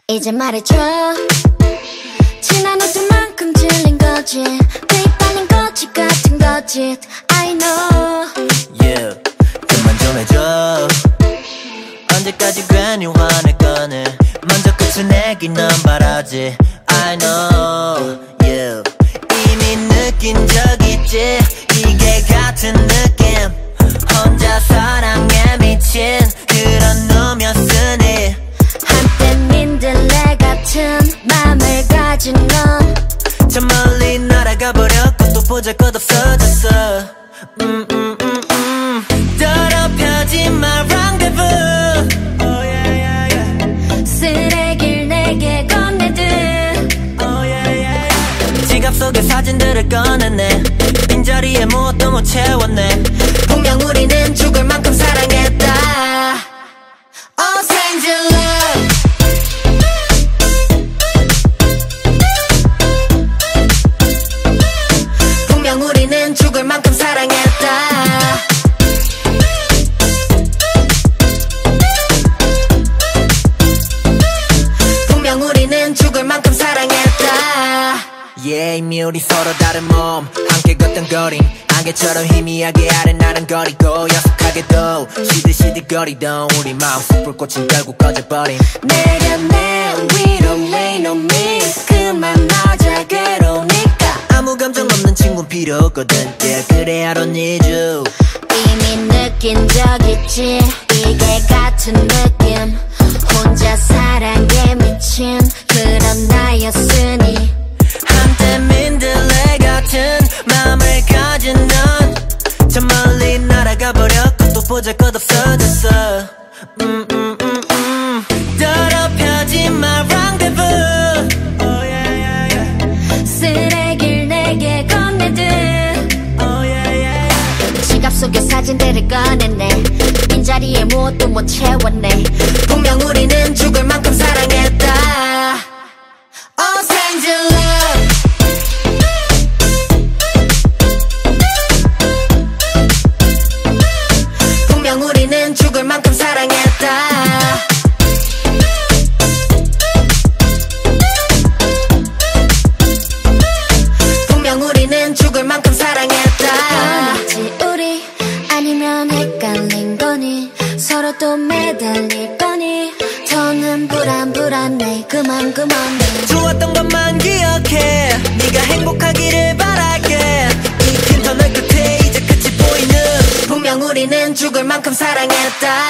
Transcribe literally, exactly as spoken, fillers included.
이제 말해줘. 지난 우주만큼 질린 거짓, 빗발린 거짓 같은 거짓. I know. Yeah, 그만 좀 해줘. 언제까지 괜히 화낼 거네. 먼저 끝을 내긴 넌 바라지. I know. Yeah, 이미 느낀 적 있지. 이게 같은 느낌. 혼자 사랑에 미친 그런 놈이었으니. 한때 민들레 같은 맘을 가진 넌 저 멀리 날아가 버렸고 또 보잘것 없어졌어. 음, 음, 음, 음. 더럽혀진 my rendezvous. Oh, yeah, yeah, yeah. 쓰레기를 내게 건네듯. Oh, yeah, yeah, yeah. 지갑 속에 사진들을 꺼냈네. 빈자리에 무엇도 못 채웠네. 분명 우리는 죽을 만큼 사랑했다. Oh, stranger love. 분명 우리는 죽을 만큼 사랑했다. 분명 우리는 죽을 만큼 사랑했다. Yeah, 이미 우리 서로 다른 몸 함께 걷던 거린 안개처럼 희미하게 아른아른거리고 약속하게도 시들시들거리던 우리 마음속 불꽃은 결국 꺼져버린. 내가 내 위로 lean on me. 그만하자 괴로우니까. 아무 감정 없는 친구는 필요 없거든. Yeah, 그래 I don't need you. 이미 느낀 적 있지. 이게 같은 느낌. 혼자 사랑에 미친 그런 나였으니. 한때 민들레 같은 마음을 가진 넌 저 멀리 날아가 버렸고 또 보잘것 없어졌어. 음, 음, 음, 음. 더럽혀진 my rendezvous. Oh, yeah, yeah, yeah. 쓰레기를 내게 건네듯. Oh, yeah, yeah, yeah. 지갑 속에 사진들을 꺼냈네. 빈자리에 무엇도 못 채웠네. 분명 우리는 죽을 만큼 사랑했다. Oh, stranger love. 분명 우리는 죽을 만큼 사랑했다. 분명 우리는 죽을 만큼 사랑했다. 아니지 우리 아니면 헷갈린 거니. 서로 또 매달릴 거니. 더는 불안불안해. 그만 그만해. 좋았던 것만 기억해. 네가 행복하기를 바랄게. 이 긴 터널 끝에 이제 끝이 보이는. 분명 우리는 죽을 만큼 사랑했다.